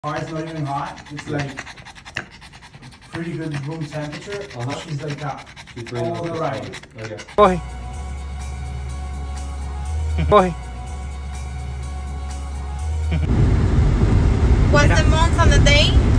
Car's not even hot. It's like pretty good room temperature. She's like that. She's all the right. Okay. Boy. Boy. What's the month on the day?